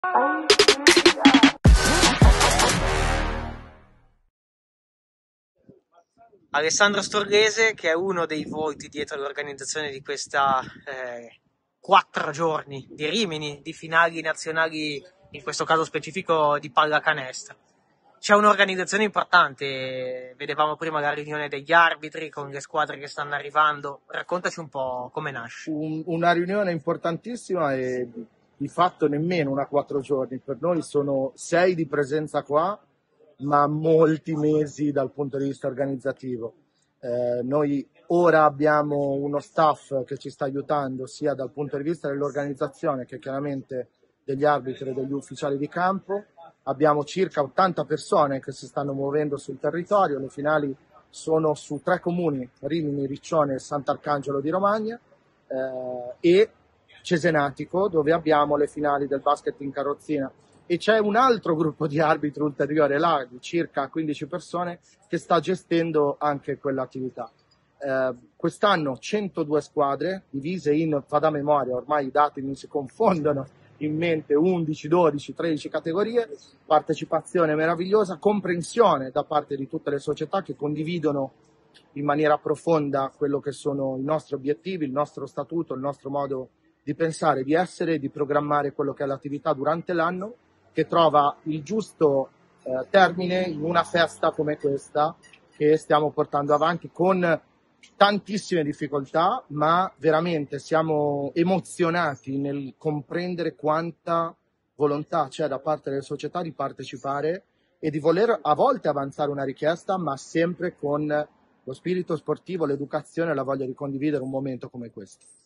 Alessandro Storghese, che è uno dei volti dietro l'organizzazione di questa 4 giorni di Rimini, di finali nazionali, in questo caso specifico di pallacanestro. C'è un'organizzazione importante, vedevamo prima la riunione degli arbitri con le squadre che stanno arrivando. Raccontaci un po' come nasce. Una riunione importantissima e di fatto nemmeno una 4 giorni, per noi sono 6 di presenza qua, ma molti mesi dal punto di vista organizzativo. Noi ora abbiamo uno staff che ci sta aiutando sia dal punto di vista dell'organizzazione che chiaramente degli arbitri e degli ufficiali di campo. Abbiamo circa 80 persone che si stanno muovendo sul territorio. Le finali sono su 3 comuni, Rimini, Riccione e Sant'Arcangelo di Romagna, e Cesenatico, dove abbiamo le finali del basket in carrozzina. E c'è un altro gruppo di arbitri ulteriore là, di circa 15 persone, che sta gestendo anche quell'attività. Quest'anno 102 squadre, divise in, vado a memoria, ormai i dati mi si confondono, in mente 11, 12, 13 categorie, partecipazione meravigliosa, comprensione da parte di tutte le società che condividono in maniera profonda quello che sono i nostri obiettivi, il nostro statuto, il nostro modo di pensare, di essere e di programmare quello che è l'attività durante l'anno, che trova il giusto termine in una festa come questa che stiamo portando avanti con tantissime difficoltà, ma veramente siamo emozionati nel comprendere quanta volontà c'è da parte delle società di partecipare e di voler a volte avanzare una richiesta, ma sempre con lo spirito sportivo, l'educazione e la voglia di condividere un momento come questo.